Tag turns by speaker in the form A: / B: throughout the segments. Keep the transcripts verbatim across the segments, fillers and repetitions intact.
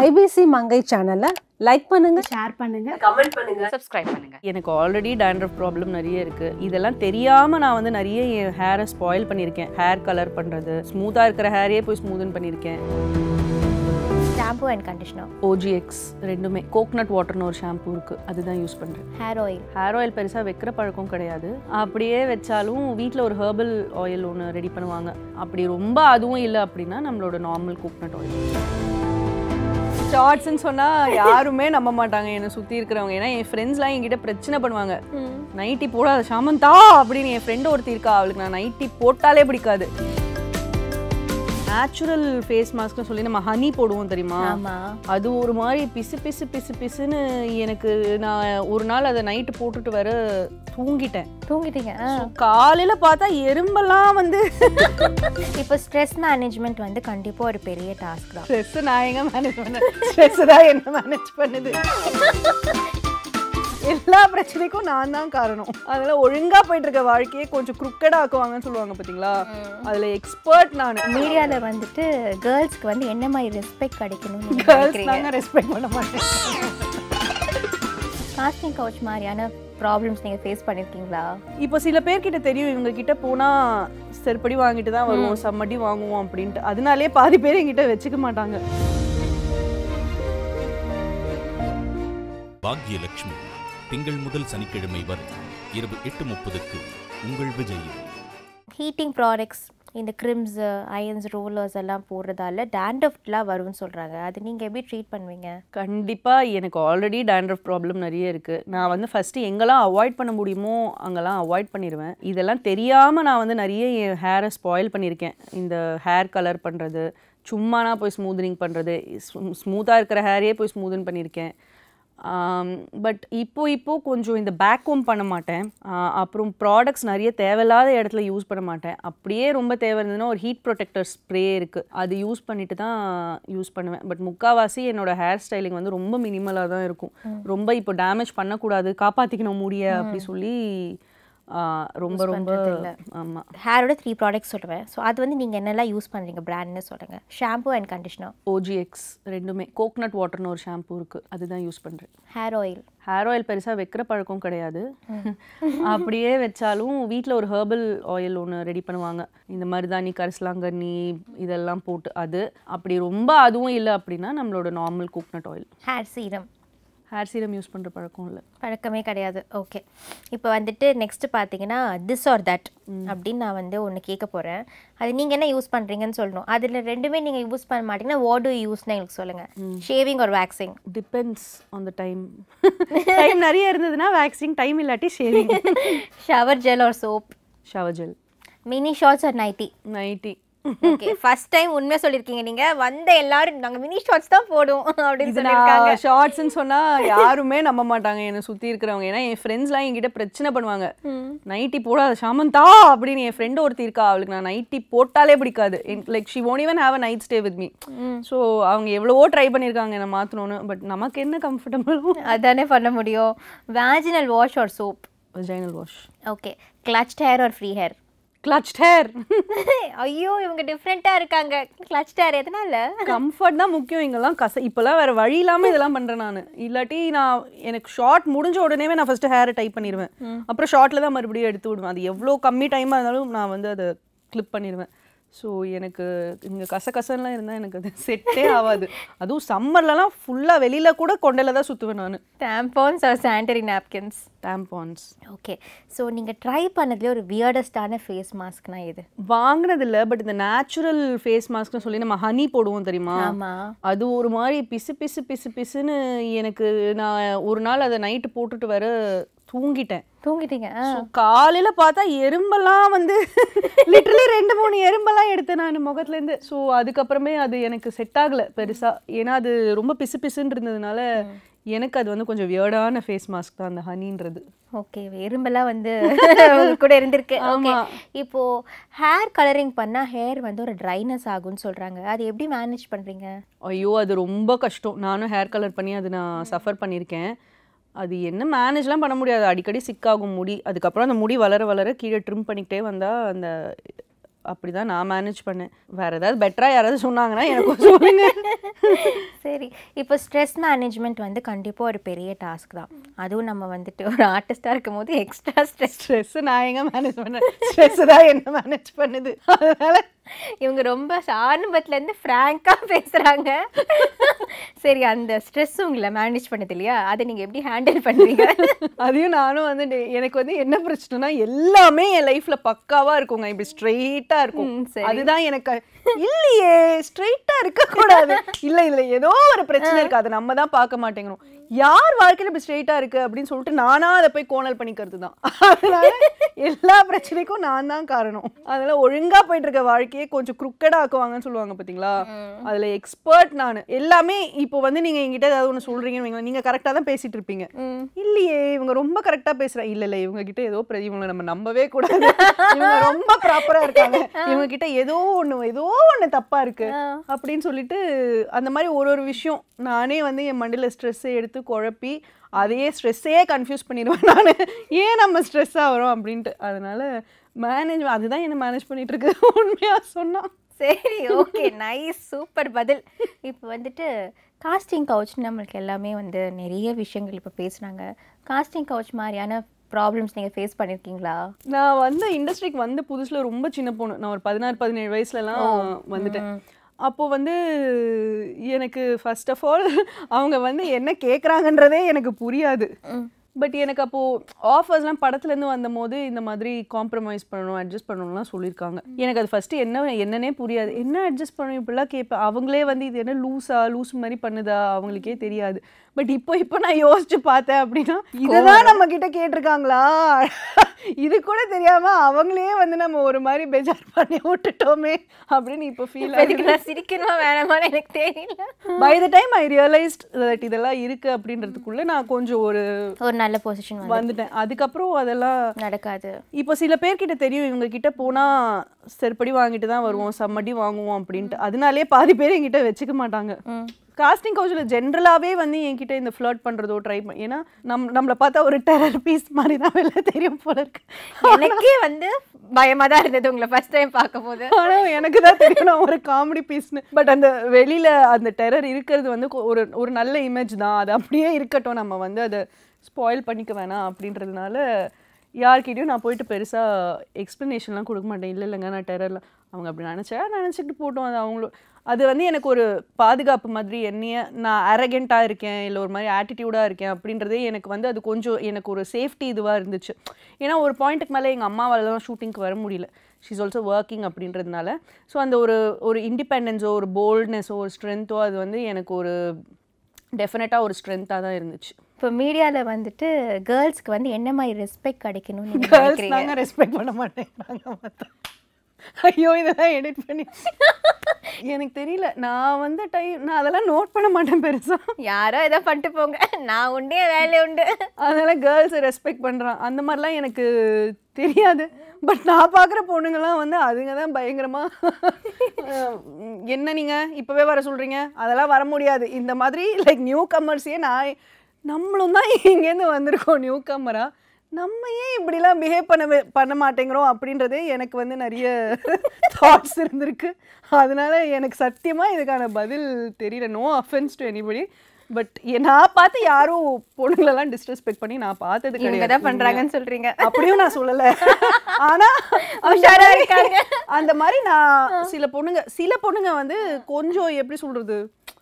A: I B C Mangai channel like பண்ணுங்க,
B: share பண்ணுங்க,
A: comment பண்ணுங்க,
C: subscribe பண்ணுங்க. எனக்கு ஆல்ரெடி dandruff problem நிறைய இருக்கு. இதெல்லாம் தெரியாம நான் வந்து நிறைய என் ஹேரை ஸ்பாயில் பண்ணிருக்கேன். ஹேர் கலர் பண்றது, ஸ்மூத்தா இருக்கிற ஹேரையே போய் ஸ்மூதன் பண்ணிருக்கேன்.
B: shampoo and conditioner
C: O G X ரெண்டுமே கோகனட் வாட்டர்னு ஒரு ஷாம்பு இருக்கு, அதுதான் யூஸ் பண்றேன்.
B: hair oil
C: ஹேர் ஆயில் பெருசா வைக்கிற பழக்கம் கிடையாது. அப்படியே வச்சாலும் வீட்டில் ஒரு ஹெர்பல் ஆயில் ஒன்று ரெடி பண்ணுவாங்க. அப்படி ரொம்ப அதுவும் இல்லை அப்படின்னா நம்மளோட நார்மல் கோகனட் ஆயில். ஷார்ட்ஸ்ன்னு சொன்னால் யாருமே நம்ப மாட்டாங்க என்னை சுற்றி இருக்கிறவங்க. ஏன்னா என் ஃப்ரெண்ட்ஸ்லாம் என்கிட்ட பிரச்சனை பண்ணுவாங்க, நைட்டி போடாத சாமந்தா அப்படின்னு. என் ஃப்ரெண்டு ஒருத்தி இருக்கா, அவளுக்கு நான் நைட்டி போட்டாலே பிடிக்காது. நேச்சுரல் ஃபேஸ் மாஸ்க்னு சொல்லி நம்ம ஹனி போடுவோம் தெரியுமா, அது ஒரு மாதிரி பிசு பிசு பிசு பிசுன்னு எனக்கு. நான் ஒரு நாள் அதை நைட்டு போட்டுட்டு வர தூங்கிட்டேன்.
B: தூங்கிட்டீங்க?
C: காலையில பார்த்தா எறும்பெல்லாம் வந்து.
B: இப்போ ஸ்ட்ரெஸ் மேனேஜ்மெண்ட் வந்து கண்டிப்பா ஒரு பெரிய டாஸ்க் தான்.
C: ஸ்ட்ரெஸ் நான் எங்க மேனேஜ் பண்ணேன், ஸ்ட்ரெஸ் தான் என்ன மேனேஜ் பண்ணுது. எல்லா பிரச்சனைக்கும் நான் தான் காரணம். அதனால ஒழுங்கா போயிட்டு இருக்க வாழ்க்கையே கொஞ்சம் குறுக்கடா ஆக்குவாங்கன்னு சொல்லுவாங்க பாத்தீங்களா, அதுல எக்ஸ்பர்ட் நான்.
B: மீடியால வந்துட்டு கேர்ள்ஸ்க்கு வந்து என்ன மாதிரி ரெஸ்பெக்ட் கிடைக்கணும்?
C: கேர்ள்ஸ் நாங்க ரெஸ்பெக்ட் பண்ண மாட்டேன்.
B: காஸ்டிங் கவுச் மாதிரியான ப்ராப்ளம்ஸ் நீங்க ஃபேஸ் பண்ணிருக்கீங்களா?
C: இப்போ சில பேர்கிட்ட தெரியும் இவங்க கிட்ட போனா செருப்படி வாங்கிட்டு தான் வருவோம், சம்மடி வாங்குவோம் அப்படின்ட்டு. அதனாலே பாதி பேர் என்கிட்ட வச்சுக்க மாட்டாங்க.
D: பாக்யலட்சுமி திங்கள் முதல் சனிக்கிழமை வரை இரவு எட்டு முப்பதுக்கு உங்கள் விஜய்.
B: ஹீட்டிங் ப்ராடக்ட்ஸ், இந்த கிரிம்ஸ், அயன்ஸ், ரோலர்ஸ் எல்லாம் போடுறதால டேண்ட்ரஃப்லாம் வரும்னு சொல்கிறாங்க. அது நீங்கள் எப்படி ட்ரீட் பண்ணுவீங்க?
C: கண்டிப்பாக எனக்கு ஆல்ரெடி டேண்ட்ரஃப் ப்ராப்ளம் நிறைய இருக்குது. நான் வந்து ஃபஸ்ட்டு எங்கெல்லாம் அவாய்ட் பண்ண முடியுமோ அங்கெல்லாம் அவாய்ட் பண்ணிடுவேன். இதெல்லாம் தெரியாமல் நான் வந்து நிறைய என் ஹேரை ஸ்பாயில் பண்ணியிருக்கேன். இந்த ஹேர் கலர் பண்ணுறது, சும்மானா போய் ஸ்மூதனிங் பண்ணுறது, ஸ்மூத்தாக இருக்கிற ஹேரையே போய் ஸ்மூதன் பண்ணியிருக்கேன். பட் இப்போ இப்போது கொஞ்சம் இந்த பேக்ஹோம் பண்ண மாட்டேன். அப்புறம் ப்ராடக்ட்ஸ் நிறைய தேவையில்லாத இடத்துல யூஸ் பண்ண மாட்டேன். அப்படியே ரொம்ப தேவை இருந்ததுன்னா ஒரு ஹீட் ப்ரொடெக்டர் ஸ்ப்ரே இருக்குது, அது யூஸ் பண்ணிட்டு தான் யூஸ் பண்ணுவேன். பட் முக்கால்வாசி என்னோடய ஹேர் ஸ்டைலிங் வந்து ரொம்ப மினிமலாக தான் இருக்கும். ரொம்ப இப்போ டேமேஜ் பண்ணக்கூடாது, காப்பாற்றிக்கணும் முடிய அப்படி சொல்லி ரொம்ப ரொம்ப. ஆமாம்,
B: ஹேரோட த்ரீ ப்ராடக்ட்ஸ் சொல்லுவேன். ஸோ அது வந்து நீங்கள் என்னெல்லாம் யூஸ் பண்ணுறீங்க, பிராண்ட்னு சொல்லுங்கள். Shampoo and conditioner
C: O G X ரெண்டுமே கோகனட் வாட்டர்னு ஒரு ஷாம்பு இருக்குது, அதுதான் யூஸ் பண்ணுறேன்.
B: ஹேர் ஆயில்
C: ஹேர் ஆயில் பெருசாக வைக்கிற பழக்கம் கிடையாது. அப்படியே வச்சாலும் வீட்டில் ஒரு ஹெர்பல் ஆயில் ஒன்று ரெடி பண்ணுவாங்க, இந்த மருதாணி, கரிசலாங்கண்ணி இதெல்லாம் போட்டு. அது அப்படி ரொம்ப அதுவும் இல்லை அப்படின்னா நம்மளோட normal coconut oil.
B: Hair serum
C: hair serum use பண்ணுற பழக்கம் இல்லை,
B: பழக்கமே கிடையாது. ஓகே, இப்போ வந்துட்டு நெக்ஸ்ட் பார்த்தீங்கன்னா திஸ் ஆர் தட் அப்படின்னு நான் வந்து ஒன்று கேட்க போகிறேன். அது நீங்கள் என்ன யூஸ் பண்ணுறீங்கன்னு சொல்லணும். அதில் ரெண்டுமே நீங்கள் யூஸ் பண்ண மாட்டீங்கன்னா வாட் டு யூஸ்னா எங்களுக்கு சொல்லுங்கள். ஷேவிங் ஒரு waxing?
C: Depends on the time. Time நிறைய இருந்ததுன்னா வேக்சிங், டைம் இல்லாட்டி ஷேவிங்.
B: ஷவர் ஜெல் ஒரு soap?
C: Shower gel.
B: Mini shorts or nighty?
C: Nighty.
B: Okay, first time உண்மையா சொல்லிருக்கீங்க நீங்க. வந்த எல்லாரும் நாங்க மினி ஷார்ட்ஸ் தான் போடுவோம் அப்படின்னு சொல்லிருக்காங்க.
C: ஷார்ட்ஸ்னு சொன்னா யாருமே நம்ப மாட்டாங்க என்னை சுத்தி இருக்கிறவங்க. ஏன்னா என் ஃப்ரெண்ட்ஸ்லாம் என்கிட்ட பிரச்சனை பண்ணுவாங்க, நைட்டி போடாத சாமந்தா அப்படின்னு. என் ஃப்ரெண்டு ஒருத்தி இருக்கா, அவளுக்கு நான் நைட்டி போட்டாலே பிடிக்காது. Like she won't even have a night stay with me. So அவங்க எவ்வளவோ ட்ரை பண்ணியிருக்காங்க என்னை மாற்றணும்னு. பட் நமக்கு என்ன கம்ஃபர்டபுள்
B: அதானே பண்ண முடியும். Vaginal wash or soap?
C: Vaginal wash.
B: Okay, clutched hair or free hair?
C: Clutched hair.
B: ஐயோ இவங்க டிஃப்ரெண்ட்டாக இருக்காங்க. கிளட்ச்ட் ஹேர் எதனால?
C: கம்ஃபர்ட் தான் முக்கியம் இங்கெல்லாம். கச இப்போல்லாம் வேறு வழி இல்லாமல் இதெல்லாம் பண்ணுறேன் நான். இல்லாட்டி நான் எனக்கு ஷார்ட் முடிஞ்ச உடனே நான் ஃபஸ்ட்டு ஹேரை டைப் பண்ணிடுவேன், அப்புறம் ஷார்ட்டில் தான் மறுபடியும் எடுத்து விடுவேன். அது எவ்வளோ கம்மி டைமாக இருந்தாலும் நான் வந்து அதை கிளிப் பண்ணிடுவேன். ஸோ எனக்கு இங்கே கசகசன்லாம் இருந்தால் எனக்கு அது செட்டே ஆகாது. அதுவும் சம்மர்லலாம் ஃபுல்லாக வெளியில் கூட கொண்டையில் தான் சுற்றுவேன் நான்.
B: Tampons or sanitary napkins?
C: Tampons.
B: Okay, so நீங்கள் ட்ரை பண்ணதுலேயே ஒரு வியர்டஸ்டான ஃபேஸ் மாஸ்க்னா இது?
C: வாங்கினது இல்லை, பட் இந்த நேச்சுரல் ஃபேஸ் மாஸ்க்னு சொல்லி நம்ம ஹனி போடுவோம் தெரியுமா, அது ஒரு மாதிரி பிசு பிசு பிசு பிசுன்னு எனக்கு. நான் ஒரு நாள் அதை நைட்டு போட்டுட்டு வர தூங்கிட்டேன்.
B: தூங்கிட்டீங்க?
C: காலையில பார்த்தா எறும்பெல்லாம் வந்து லிட்டரலி ரெண்டு மூணு எறும்பெல்லாம் எடுத்தேன் நான் முகத்துலேருந்து. ஸோ அதுக்கப்புறமே அது எனக்கு செட் ஆகலை பெருசா. ஏன்னா அது ரொம்ப பிசு பிசுன்னு இருந்ததுனால எனக்கு அது வந்து கொஞ்சம் வியர்டான ஃபேஸ் மாஸ்க் தான் அந்த ஹனின்றது.
B: ஓகே, எறும்பெல்லாம் வந்து கூட இருந்திருக்கு. ஓகே, இப்போ ஹேர் கலரிங் பண்ணா ஹேர் வந்து ஒரு ட்ரைனஸ் ஆகும்னு சொல்றாங்க, அது எப்படி மேனேஜ் பண்றீங்க?
C: ஐயோ அது ரொம்ப கஷ்டம். நானும் ஹேர் கலர் பண்ணி அது நான் சஃபர் பண்ணியிருக்கேன். அது என்ன மேனேஜ்லாம் பண்ண முடியாது, அடிக்கடி சிக்காகும் முடி. அதுக்கப்புறம் அந்த முடி வளர வளர கீழே ட்ரிம் பண்ணிக்கிட்டே வந்தால் அந்த அப்படிதான் நான் மேனேஜ் பண்ணேன். வேற ஏதாவது பெட்டரா யாராவது சொன்னாங்கன்னா எனக்கு சொல்லுங்க.
B: சரி, இப்போ ஸ்ட்ரெஸ் மேனேஜ்மெண்ட் வந்து கண்டிப்பாக ஒரு பெரிய டாஸ்க் தான். அதுவும் நம்ம வந்துட்டு ஒரு ஆர்டிஸ்டாக இருக்கும் போது எக்ஸ்ட்ரா ஸ்ட்ரெஸ்
C: ஸ்ட்ரெஸ் நான் எங்க மேனேஜ் பண்ணேன், ஸ்ட்ரெஸ் தான் என்ன மேனேஜ் பண்ணுது. அதனால
B: இவங்க ரொம்ப ஆரம்பத்துலேருந்து ஃப்ராங்காக பேசுகிறாங்க. சரி, அந்த ஸ்ட்ரெஸ் உங்களை மேனேஜ் பண்ணது இல்லையா, அதை நீங்கள் எப்படி ஹேண்டில் பண்ணுறீங்க?
C: அதையும் நானும் வந்து எனக்கு வந்து என்ன பிரச்சனைனா எல்லாமே என் லைஃப்ல பக்காவா இருக்குங்க, இப்படி ஸ்ட்ரெயிட்டா இருக்கும். அதுதான் எனக்கு இல்லையே, ஸ்ட்ரெயிட்டா இருக்க கூடாது. இல்ல இல்ல ஏதோ ஒரு பிரச்சனை இருக்கு, அதை நம்ம தான் பார்க்க மாட்டேங்கிறோம். யார் வாழ்க்கையில இப்படி ஸ்ட்ரெயிட்டா இருக்கு அப்படின்னு சொல்லிட்டு நானா அதை போய் கோணல் பண்ணிக்கிறது தான். அதனால எல்லா பிரச்சனைக்கும் நான் தான் காரணம். அதனால ஒழுங்கா போயிட்டு இருக்க வாழ்க்கையை கொஞ்சம் குறுக்கடா ஆக்குவாங்கன்னு சொல்லுவாங்க பாத்தீங்களா, அதுல எக்ஸ்பர்ட் நானு. எல்லாமே இப்போ வந்து நீங்க என்கிட்ட ஏதாவது ஒண்ணு சொல்றீங்கன்னு நீங்க கரெக்டா தான் பேசிட்டு இருப்பீங்க. இல்லையே இவங்க ரொம்ப கரெக்டா பேசுறா, இல்ல இல்ல இவங்க கிட்ட ஏதோ இவங்களை நம்ம நம்பவே கூடாது, இவங்க ரொம்ப ப்ராப்பரா இருக்காங்க, இவங்க கிட்ட ஏதோ ஒண்ணு ஏதோ ஒண்ணு தப்பா இருக்கு அப்படின்னு சொல்லிட்டு அந்த மாதிரி ஒரு ஒரு விஷயம் நானே வந்து என் மண்டியில ஸ்ட்ரெஸ் எடுத்து குழப்பி அதையே ஸ்ட்ரெஸ்ஸே கன்ஃபியூஸ் பண்ணிடுவேன் நான், ஏன் நம்ம ஸ்ட்ரெஸ் ஆகிறோம் அப்படின்ட்டு. அதனால மேனேஜ் அதுதான் என்ன மேனேஜ் பண்ணிட்டு இருக்கு உண்மையா சொன்னா.
B: சரி, ஓகே, நைஸ், சூப்பர் பதில். இப்போ வந்துட்டு காஸ்டிங் கவுச் நம்மளுக்கு எல்லாமே வந்து நிறைய விஷயங்கள் இப்போ பேசுனாங்க. காஸ்டிங் கவுச் மாதிரியான ப்ராப்ளம்ஸ் நீங்கள் ஃபேஸ் பண்ணியிருக்கீங்களா?
C: நான் வந்து இண்டஸ்ட்ரிக்கு வந்து புதுசில் ரொம்ப சின்ன பொண்ணு, நான் ஒரு பதினாறு பதினேழு வயசுலலாம் வந்துட்டேன். அப்போது வந்து எனக்கு ஃபர்ஸ்ட் ஆஃப் ஆல் அவங்க வந்து என்ன கேட்குறாங்கன்றதே எனக்கு புரியாது. பட் எனக்கு அப்போது ஆஃபர்ஸ்லாம் படத்துலேருந்து வந்த போது இந்த மாதிரி காம்ப்ரமைஸ் பண்ணணும் அட்ஜஸ்ட் பண்ணணும்லாம் சொல்லியிருக்காங்க. எனக்கு அது ஃபஸ்ட்டு என்ன என்னன்னே புரியாது, என்ன அட்ஜஸ்ட் பண்ணணும் இப்படிலாம் கேட்பேன். அவங்களே வந்து இது என்ன லூஸா லூஸ் மாதிரி பண்ணுதா அவங்களுக்கே தெரியாது. பட் இப்போ இப்போ நான் யோசிச்சு பார்த்தேன் அப்படின்னா இதுதான் நம்ம கிட்ட கேட்டிருக்காங்களா, இது கூட தெரியாம அவங்களே வந்து நம்ம ஒரு மாதிரி பெஜார் பண்ணி விட்டுட்டோமே அப்படின்னு இப்போ ஃபீல் ஆகுது.
B: சிரிக்கணுமா வேணாமான்னு எனக்கு தெரியல.
C: By the time I realised that இதெல்லாம் இருக்கு அப்படின்றதுக்குள்ள நான் கொஞ்சம் ஒரு
B: ஒரு நல்ல பொசிஷன்
C: வந்துட்டேன். அதுக்கப்புறம் அதெல்லாம்
B: நடக்காது.
C: இப்போ சில பேர்கிட்ட தெரியும் இவங்க கிட்ட போனா செருப்படி வாங்கிட்டு தான் வருவோம், சம்மடி வாங்குவோம் அப்படின்ட்டு. அதனாலே பாதி பேர் என்கிட்ட வச்சுக்க மாட்டாங்க. காஸ்டிங் கவுச்சில் ஜென்ரலாகவே வந்து என்கிட்ட இந்த ஃப்ளர்ட் பண்ணுறதோ ட்ரை பண்ண, ஏன்னா நம் நம்மளை பார்த்தா ஒரு டெரர் பீஸ் மாதிரி தான் வெளில தெரியும் போல இருக்கு.
B: எனக்கே வந்து பயமாக தான் இருந்தது உங்களை ஃபர்ஸ்ட் டைம் பார்க்கும் போது.
C: ஆனால் எனக்கு தான் தெரியும் நான் ஒரு காமெடி பீஸ்னு. பட் அந்த வெளியில் அந்த டெரர் இருக்கிறது வந்து ஒரு ஒரு நல்ல இமேஜ் தான், அது அப்படியே இருக்கட்டும், நம்ம வந்து அதை ஸ்பாயில் பண்ணிக்க வேணாம் அப்படின்றதுனால யார்கிட்டையும் நான் போயிட்டு பெருசாக எக்ஸ்ப்ளனேஷன்லாம் கொடுக்க மாட்டேன். இல்லை இல்லைங்க நான் டெரர்லாம், அவங்க அப்படி நினச்சா நினச்சிக்கிட்டு போட்டோம், அது அவங்களும். அது வந்து எனக்கு ஒரு பாதுகாப்பு மாதிரி, என்னைய நான் அரகெண்ட்டாக இருக்கேன் இல்லை ஒரு மாதிரி ஆட்டிடியூடாக இருக்கேன் அப்படின்றதே எனக்கு வந்து அது கொஞ்சம் எனக்கு ஒரு சேஃப்டி இதுவாக இருந்துச்சு. ஏன்னா ஒரு பாயிண்ட்டுக்கு மேலே எங்கள் அம்மாவாலலாம் ஷூட்டிங்க்கு வர முடியல, ஷீ இஸ் ஆல்சோ ஒர்க்கிங் அப்படின்றதுனால. ஸோ அந்த ஒரு ஒரு இண்டிபெண்டன்ஸோ ஒரு போல்ட்னஸோ ஒரு ஸ்ட்ரென்த்தோ அது வந்து எனக்கு ஒரு டெஃபினட்டாக ஒரு ஸ்ட்ரென்த்தாக தான் இருந்துச்சு.
B: இப்போ மீடியாவில் வந்துட்டு கேர்ள்ஸ்க்கு வந்து என்ன மாதிரி ரெஸ்பெக்ட் கிடைக்கணும்னு
C: கேர்ள்ஸ் நாங்கள் ரெஸ்பெக்ட் பண்ண மாட்டேங்கிறாங்க மொத்தம். ஐயோ இதெல்லாம் எடிட் பண்ணி எனக்கு தெரியல, நான் வந்து டைம் நான் அதெல்லாம் நோட் பண்ண மாட்டேன் பெருசா.
B: யாரோ ஏதோ பண்ணிட்டு போங்க, நான் உண்டே வேலை உண்டு.
C: அதனால கேர்ள்ஸை ரெஸ்பெக்ட் பண்ணுறான் அந்த மாதிரிலாம் எனக்கு தெரியாது. பட் நான் பார்க்குற பொண்ணுங்கள்லாம் வந்து அதுங்க தான் பயங்கரமாக என்ன நீங்கள் இப்போவே வர சொல்கிறீங்க, அதெல்லாம் வர முடியாது இந்த மாதிரி லைக் நியூ கம்மர்ஸையே நான் நம்மளும் தான் இங்கேருந்து வந்திருக்கோம் நியூ கம்மரா, நம்ம ஏன் இப்படிலாம் பிஹேவ் பண்ண பண்ண மாட்டேங்கிறோம் அப்படின்றதே எனக்கு வந்து நிறைய தாட்ஸ் இருந்திருக்கு. அதனால எனக்கு சத்தியமாக இதுக்கான பதில் தெரியல. No offence to anybody, but நான் பார்த்து யாரும் பொண்ணுங்களெல்லாம் டிஸ்ரெஸ்பெக்ட் பண்ணி நான் பார்த்தது கிடையாது.
B: தான் பண்ணுறாங்கன்னு சொல்கிறீங்க,
C: அப்படியும் நான் சொல்லலை. ஆனால் அந்த மாதிரி நான் சில பொண்ணுங்க சில பொண்ணுங்க வந்து கொஞ்சம் எப்படி சொல்கிறது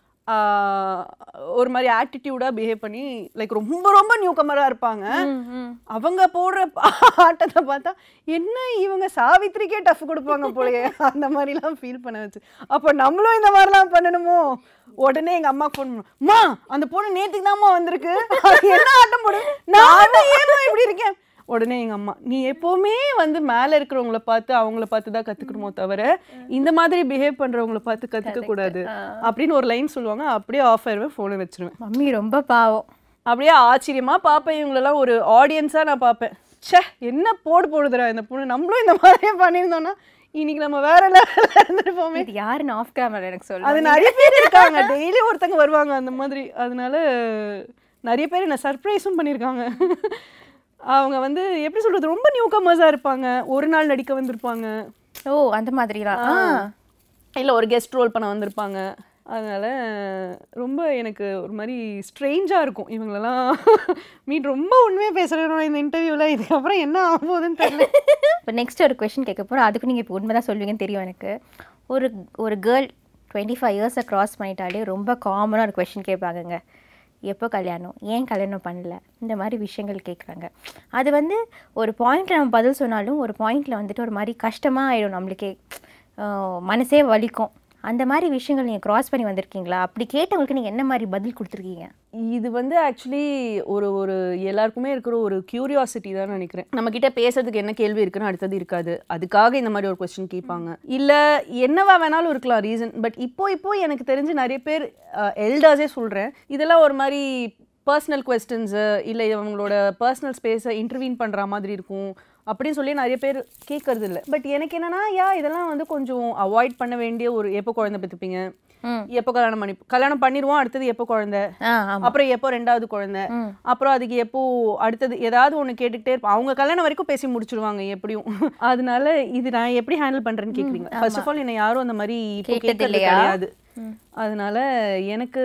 C: ஒரு மாதிரி ஆட்டிடியூடாக பிஹேவ் பண்ணி லைக் ரொம்ப ரொம்ப நியூ கமராக இருப்பாங்க. அவங்க போடுற ஆட்டத்தை பார்த்தா என்ன இவங்க சாவித்திரிக்கே டஃப் கொடுப்பாங்க போலயே அந்த மாதிரிலாம் ஃபீல் பண்ண வச்சு. அப்போ நம்மளும் இந்த மாதிரிலாம் பண்ணணுமோ? உடனே எங்கள் அம்மா ஃபோன் பண்ணுவோம், அம்மா அந்த பொண்ணு நேற்றுக்கு தான்மா வந்திருக்கு, என்ன ஆட்டம் போடு, நான் ஏமா இப்படி இருக்கேன். உடனே எங்கள் அம்மா, நீ எப்போவுமே வந்து மேலே இருக்கிறவங்கள பார்த்து அவங்கள பார்த்து தான் கற்றுக்கணுமோ தவிர இந்த மாதிரி பிஹேவ் பண்ணுறவங்கள பார்த்து கற்றுக்கக்கூடாது அப்படின்னு ஒரு லைன் சொல்லுவாங்க. அப்படியே ஆஃப் ஆயிடுவேன், ஃபோனை வச்சுருவேன்.
B: மம்மி ரொம்ப பாவம்.
C: அப்படியே ஆச்சரியமாக பார்ப்பேன், இவங்களெல்லாம் ஒரு ஆடியன்ஸாக நான் பார்ப்பேன். ச்சே என்ன போடு போடுதுரா இந்த பொண்ணு, நம்மளும் இந்த மாதிரியே பண்ணியிருந்தோன்னா இன்னைக்கு நம்ம வேற லெவலில் இருந்துருப்போமே.
B: யாருன்னு ஆஃப் கேமரா எனக்கு சொல்லு.
C: அது நிறைய பேர் இருக்காங்க, டெய்லி ஒருத்தங்க வருவாங்க அந்த மாதிரி. அதனால நிறைய பேர் என்ன சர்ப்ரைஸும் பண்ணியிருக்காங்க. அவங்க வந்து எப்படி சொல்கிறது, ரொம்ப நியூ கமர்ஸாக இருப்பாங்க, ஒரு நாள் நடிக்க வந்திருப்பாங்க.
B: ஓ அந்த மாதிரிலாம்
C: இல்லை ஒரு கெஸ்ட் ரோல் பண்ண வந்திருப்பாங்க. அதனால் ரொம்ப எனக்கு ஒரு மாதிரி ஸ்ட்ரேஞ்சாக இருக்கும் இவங்களெல்லாம் மீட். ரொம்ப உண்மையாக பேசுகிறேன் இந்த இன்டர்வியூவில். இதுக்கப்புறம் என்ன ஆகும்போதுன்னு தெரியல.
B: இப்போ நெக்ஸ்ட் ஒரு கொஷின் கேட்க போகிறோம். அதுக்கு நீங்கள் இப்போ உண்மை தான் சொல்லுவீங்கன்னு தெரியும் எனக்கு. ஒரு ஒரு கேர்ள் டுவெண்ட்டி ஃபைவ் இயர்ஸை க்ராஸ் பண்ணிட்டாலே ரொம்ப காமனாக ஒரு கொஷின் கேட்பாங்கங்க. எப்போ கல்யாணம், ஏன் கல்யாணம் பண்ணல, இந்த மாதிரி விஷயங்கள் கேட்குறாங்க. அது வந்து ஒரு பாயிண்டில் நம்ம பதில் சொன்னாலும் ஒரு பாயிண்டில் வந்துட்டு ஒரு மாதிரி கஷ்டமாக ஆகிடும், நம்மளுக்கே மனசே வலிக்கும். அந்த மாதிரி விஷயங்கள் நீங்கள் க்ராஸ் பண்ணி வந்திருக்கீங்களா? அப்படி கேட்டவங்களுக்கு நீங்கள் என்ன மாதிரி பதில் கொடுத்துருக்கீங்க?
C: இது வந்து ஆக்சுவலி ஒரு ஒரு எல்லாருக்குமே இருக்கிற ஒரு க்யூரியாசிட்டி தான் நினைக்கிறேன். நம்மக்கிட்ட பேசுறதுக்கு என்ன கேள்வி இருக்குன்னு அடுத்தது இருக்காது, அதுக்காக இந்த மாதிரி ஒரு கொஸ்டின் கேட்பாங்க. இல்லை என்னவா வேணாலும் இருக்கலாம் ரீசன். பட் இப்போ இப்போ எனக்கு தெரிஞ்சு நிறைய பேர் எல்டர்ஸே சொல்கிறேன், இதெல்லாம் ஒரு மாதிரி பர்சனல் கொஸ்டின்ஸு இல்லை அவங்களோட பர்சனல் ஸ்பேஸை இன்டர்வீன் பண்ணுற மாதிரி இருக்கும் அப்படின்னு சொல்லி நிறைய பேர் கேட்கறது இல்லை. பட் எனக்கு என்னன்னா, யா இதெல்லாம் வந்து கொஞ்சம் அவாய்ட் பண்ண வேண்டிய ஒரு எப்போ குழந்தை பெற்றுப்பீங்க, எப்போ கல்யாணம் பண்ணி கல்யாணம் பண்ணிடுவோம், அடுத்தது எப்போ குழந்தை, அப்புறம் எப்போ ரெண்டாவது குழந்தை, அப்புறம் அதுக்கு எப்போ அடுத்தது ஏதாவது ஒன்று கேட்டுக்கிட்டே இருப்போம். அவங்க கல்யாணம் வரைக்கும் பேசி முடிச்சிருவாங்க எப்படியும். அதனால இது நான் எப்படி ஹேண்டில் பண்ணுறேன்னு கேட்குறீங்க. ஃபர்ஸ்ட் ஆஃப் ஆல் என்னை யாரும் அந்த மாதிரி கேட்கறது கிடையாது. அதனால எனக்கு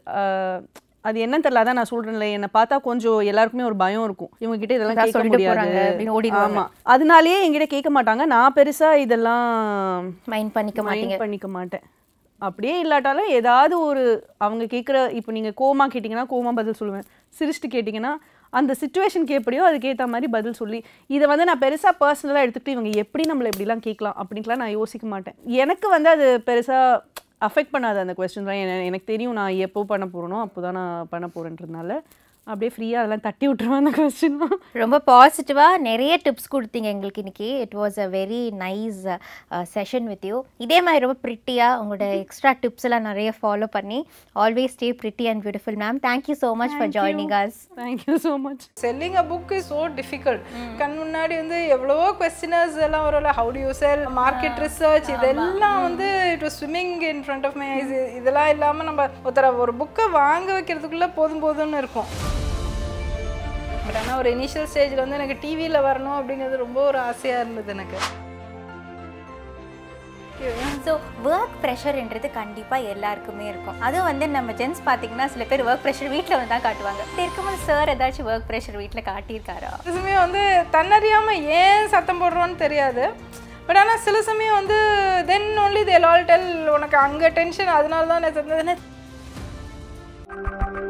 C: அது என்னன்னு தெரியல. அதான் நான் சொல்றேன்ல, என்னை பார்த்தா கொஞ்சம் எல்லாருக்குமே ஒரு பயம் இருக்கும், இவங்க கிட்ட இதெல்லாம் கேட்க முடியாது. ஆமா, அதனாலேயே என்கிட்ட கேட்க மாட்டாங்க. நான் பெருசா இதெல்லாம்
B: மைண்ட் பண்ணிக்க
C: மைண்ட் பண்ணிக்க மாட்டேன். அப்படியே இல்லாட்டாலும் ஏதாவது ஒரு அவங்க கேட்குற, இப்போ நீங்கள் கோமா கேட்டிங்கன்னா கோமா பதில் சொல்லுவேன், சிரிச்சுட்டு கேட்டிங்கன்னா அந்த சிச்சுவேஷனுக்கு எப்படியோ அதுக்கேற்ற மாதிரி பதில் சொல்லி, இதை வந்து நான் பெருசாக பர்சனலாக எடுத்துக்கிட்டு இவங்க எப்படி நம்மளை எப்படிலாம் கேட்கலாம் அப்படின்ட்டுலாம் நான் யோசிக்க மாட்டேன். எனக்கு வந்து அது பெருசாக அஃபெக்ட் பண்ணாது அந்த கொஸ்டின் தான். எனக்கு தெரியும் நான் எப்போ பண்ண போகிறேனோ அப்போ தான் நான் பண்ண போகிறேன்றதுனால அப்படியே ஃப்ரீயாக அதெல்லாம் தட்டி விட்டுருவேன் அந்த கொஸ்டின்.
B: ரொம்ப பாசிட்டிவாக நிறைய டிப்ஸ் கொடுத்தீங்க எங்களுக்கு இன்னைக்கு. It was a very nice session with you. இதே மாதிரி ரொம்ப ப்ரிட்டியாக உங்களோட எக்ஸ்ட்ரா டிப்ஸ் எல்லாம் நிறைய ஃபாலோ பண்ணி always stay pretty and beautiful ma'am. Thank you so much for joining us.
C: Thank you so much.
E: Selling a book is so difficult. கண் முன்னாடி வந்து எவ்வளவோ கொஸ்டினர்ஸ் எல்லாம் வரும்ல, how do you sell, market research, இதெல்லாம் வந்து it was swimming in front of my eyes. இதெல்லாம் இல்லாமல் நம்ம ஒருத்தர ஒரு புக்கை வாங்க வைக்கிறதுக்குள்ளே போதும் போதும்னு இருக்கும். பட் ஆனால் ஒரு இனிஷியல் ஸ்டேஜில் வந்து எனக்கு டிவியில் வரணும் அப்படிங்கிறது ரொம்ப ஒரு ஆசையாக இருந்தது எனக்கு.
B: ஸோ ஒர்க் ப்ரெஷர்ன்றது கண்டிப்பாக எல்லாருக்குமே இருக்கும். அதுவும் வந்து நம்ம ஜென்ஸ் பார்த்தீங்கன்னா சில பேர் ஒர்க் ப்ரெஷர் வீட்டில் வந்து தான் காட்டுவாங்க. இருக்கும்போது சார் ஏதாச்சும் ஒர்க் ப்ரெஷர் வீட்டில் காட்டியிருக்காரா?
E: சில சமயம் வந்து தன்னறியாமல் ஏன் சத்தம் போடுறோன்னு தெரியாது. பட் ஆனால் சில சமயம் வந்து then only they all tell, உனக்கு அங்கே டென்ஷன் அதனால தான் நான்